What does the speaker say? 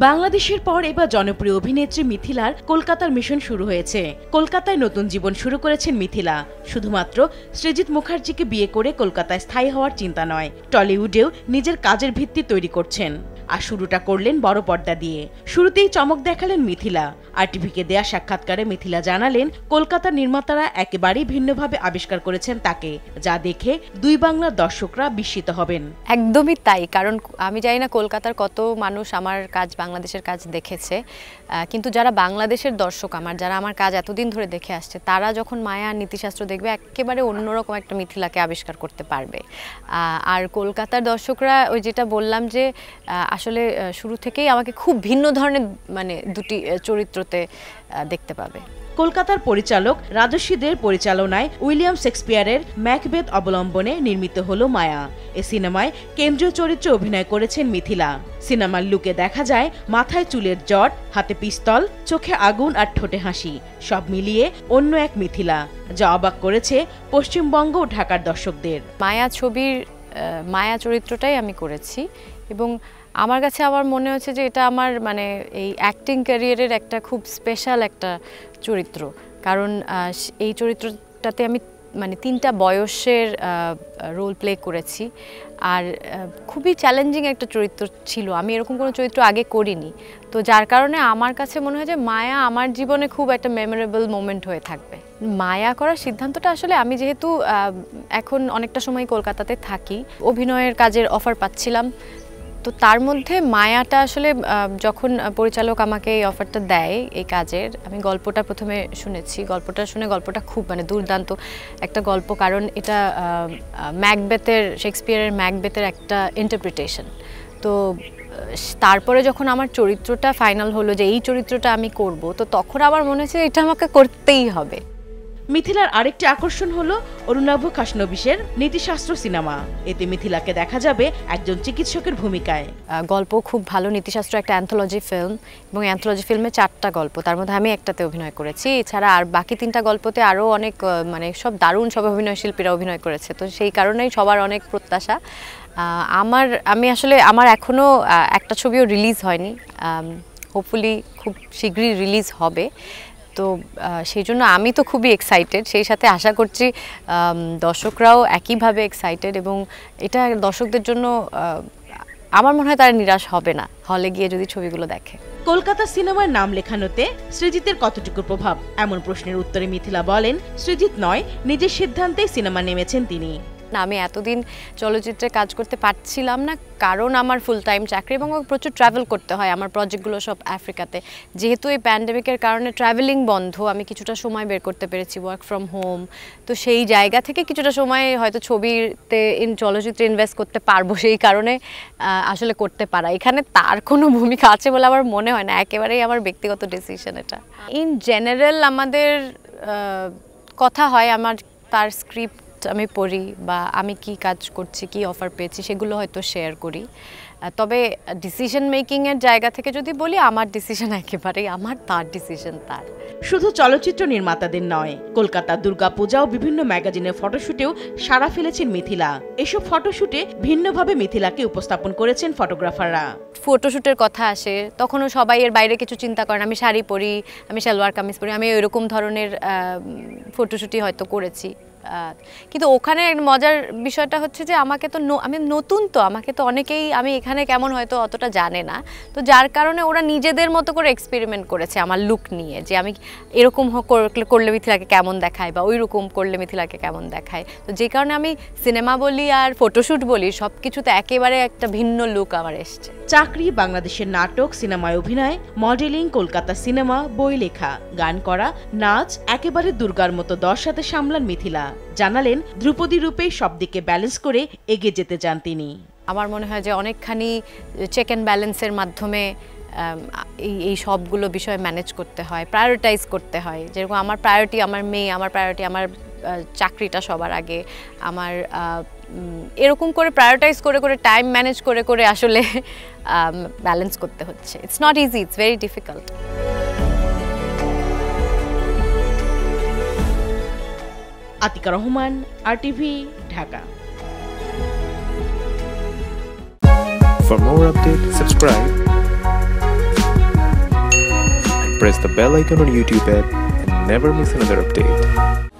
বাংলাদেশের পর এবার জনপ্রিয় অভিনেত্রী মিথিলার কলকাতার মিশন শুরু হয়েছে। কলকাতায় নতুন জীবন শুরু করেছেন মিথিলা। শুধুমাত্র সৃজিত মুখার্জিকে বিয়ে করে কলকাতায় স্থায়ী হওয়ার চিন্তা নয়, টলিউডেও নিজের কাজের ভিত্তি তৈরি করছেন। আর শুরুটা করলেন বড় পর্দা দিয়ে। শুরুতেই চমক দেখালেন মিথিলা। আরটিভিকে দেয়া সাক্ষাৎকারে মিথিলা জানালেন, কলকাতার নির্মাতারা একেবারেই ভিন্নভাবে আবিষ্কার করেছেন তাকে, যা দেখে দুই বাংলার দর্শকরা বিস্মিত হবেন। একদমই তাই, কারণ আমি জানি না কলকাতার কত মানুষ আমার কাজ, বাংলাদেশের কাজ দেখেছে, কিন্তু যারা বাংলাদেশের দর্শক যারা আমার কাজ এতদিন ধরে দেখে আসছে, তারা যখন মায়া নীতিশাস্ত্র দেখবে একেবারে অন্যরকম একটা মিথিলাকে আবিষ্কার করতে পারবে। আর কলকাতার দর্শকরা ওই যেটা বললাম যে আসলে শুরু থেকেই আমাকে খুব ভিন্ন ধরনের দুটি চরিত্রতে দেখতে পাবে। কলকাতার পরিচালক রাজস্বীদের পরিচালনায় উইলিয়াম শেক্সপিয়ারের ম্যাকবেথ অবলম্বনে নির্মিত হলো মায়া। এ সিনেমায় কেন্দ্রীয় চরিত্রে অভিনয় করেছেন মিথিলা। সিনেমার লুকে দেখা যায় মাথায় চুলের জট, হাতে পিস্তল, চোখে আগুন আর ঠোঁটে হাসি, সব মিলিয়ে অন্য এক মিথিলা, যা অবাক করেছে পশ্চিমবঙ্গ ও ঢাকার দর্শকদের। মায়া ছবির মায়া চরিত্রটাই আমি করেছি এবং আমার কাছে আমার মনে হচ্ছে যে এটা আমার এই অ্যাক্টিং ক্যারিয়ারের একটা খুব স্পেশাল একটা চরিত্র, কারণ এই চরিত্রটাতে আমি তিনটা বয়সের রোল প্লে করেছি। আর খুবই চ্যালেঞ্জিং একটা চরিত্র ছিল, আমি এরকম কোনো চরিত্র আগে করিনি। তো যার কারণে আমার কাছে মনে হয় যে মায়া আমার জীবনে খুব একটা মেমোরেবল মোমেন্ট হয়ে থাকবে। মায়া করার সিদ্ধান্তটা আসলে আমি যেহেতু এখন অনেকটা সময় কলকাতাতে থাকি, অভিনয়ের কাজের অফার পাচ্ছিলাম, তো তার মধ্যে মায়াটা আসলে যখন পরিচালক আমাকে এই অফারটা দেয় এই কাজের, আমি গল্পটা প্রথমে শুনেছি। গল্পটা শুনে গল্পটা খুব দুর্দান্ত একটা গল্প, কারণ এটা শেক্সপিয়ারের ম্যাকবেথের একটা ইন্টারপ্রিটেশন। তো তারপরে যখন আমার চরিত্রটা ফাইনাল হলো যে এই চরিত্রটা আমি করব, তো তখন আমার মনে হচ্ছে এটা আমাকে করতেই হবে। মিথিলার আরেকটি আকর্ষণ হলো অরুণাভ খাসনবিশের নীতিশাস্ত্র সিনেমা। এতে মিথিলাকে দেখা যাবে একজন চিকিৎসকের ভূমিকায়। গল্প খুব ভালো। নীতিশাস্ত্র একটা অ্যান্থোলজি ফিল্ম এবং অ্যান্থোলজি ফিল্মে 4টা গল্প, তার মধ্যে আমি একটাতে অভিনয় করেছি। এছাড়া আর বাকি 3টা গল্পতে আরও অনেক সব দারুণ সব অভিনয় শিল্পীরা অভিনয় করেছে। তো সেই কারণেই সবার অনেক প্রত্যাশা। আমি আসলে আমার এখনও একটা ছবিও রিলিজ হয়নি, হোপফুলি খুব শীঘ্রই রিলিজ হবে। তো সেই জন্য আমি তো খুবই এক্সাইটেড, সেই সাথে আশা করছি দর্শকরাও একইভাবে এক্সাইটেড, এবং এটা দর্শকদের জন্য আমার মনে হয় তারা নিরাশ হবে না হলে গিয়ে যদি ছবিগুলো দেখে। কলকাতা সিনেমার নাম লেখানোতে সৃজিতের কতটুকু প্রভাব, এমন প্রশ্নের উত্তরে মিথিলা বলেন, সৃজিত নয়, নিজের সিদ্ধান্তেই সিনেমা নেমেছেন তিনি। আমি এতদিন চলচ্চিত্রে কাজ করতে পারছিলাম না, কারণ আমার ফুল টাইম চাকরি এবং প্রচুর ট্রাভেল করতে হয়। আমার প্রজেক্টগুলো সব আফ্রিকাতে। যেহেতু এই প্যান্ডেমিকের কারণে ট্রাভেলিং বন্ধ, আমি কিছুটা সময় বের করতে পেরেছি ওয়ার্ক ফ্রম হোম। তো সেই জায়গা থেকে কিছুটা সময় হয়তো ছবিতে চলচ্চিত্রে ইনভেস্ট করতে পারবো, সেই কারণে আসলে করতে পারা। এখানে তার কোনো ভূমিকা আছে বলে আমার মনে হয় না, একেবারেই আমার ব্যক্তিগত ডিসিশন এটা। ইন জেনারেল আমাদের কথা হয়, তার স্ক্রিপ্ট আমি পড়ি বা আমি কি কাজ করছি, কি অফার পেয়েছি, সেগুলো হয়তো শেয়ার করি। তবে ডিসিশন মেকিংয়ের জায়গা থেকে যদি বলি, আমার ডিসিশন একেবারেই তার ডিসিশন তার। শুধু চলচ্চিত্র নির্মাতাদের নয়, কলকাতা দুর্গাপূজা ও বিভিন্ন ম্যাগাজিনের ফটোশুটেও সাড়া ফেলেছেন মিথিলা। এসব ফটোশুটে ভিন্নভাবে মিথিলাকে উপস্থাপন করেছেন ফটোগ্রাফাররা। ফটোশুটের কথা আসে তখনও সবাই এর বাইরে কিছু চিন্তা করেন। আমি শাড়ি পরি, আমি সালোয়ার কামিজ পরি, আমি ওইরকম ধরনের ফটোশুটই হয়তো করেছি। কিন্তু ওখানে মজার বিষয়টা হচ্ছে যে আমি নতুন, তো আমাকে তো অনেকেই আমি এখানে কেমন হয়তো অতটা জানে না। তো যার কারণে ওরা নিজেদের মতো করে এক্সপেরিমেন্ট করেছে আমার লুক নিয়ে, যে আমি এরকম করলে মিথিলাকে কেমন দেখায় বা ওই রকম করলে মিথিলাকে কেমন দেখায়। তো যে কারণে আমি সিনেমা বলি আর ফটোশ্যুট বলি, সব কিছুতে একেবারে একটা ভিন্ন লুক আমার এসছে। চাকরি, বাংলাদেশের নাটক, সিনেমায় অভিনয়, মডেলিং, কলকাতা সিনেমা, বই লেখা, গান করা, নাচ, একেবারে দুর্গার মতো 10 সাথে সামলান মিথিলা। জানালেন, ধ্রুপদী রূপে সব দিকে ব্যালেন্স করে এগিয়ে যেতে চান তিনি। আমার মনে হয় যে অনেকখানি চেক অ্যান্ড ব্যালেন্সের মাধ্যমে এই সবগুলো বিষয় ম্যানেজ করতে হয়, প্রায়োরিটাইজ করতে হয়। যেরকম আমার প্রায়োরিটি আমার মেয়ে, আমার প্রায়োরিটি আমার চাকরিটা সবার আগে, আমার এরকম করে প্রায়োরিটাইজ করে টাইম ম্যানেজ করে আসলে ব্যালেন্স করতে হচ্ছে। It's not easy, it's very difficult. Atika Rahman, RTV, Dhaka. For more updates, subscribe press the bell icon on YouTube app and never miss another update.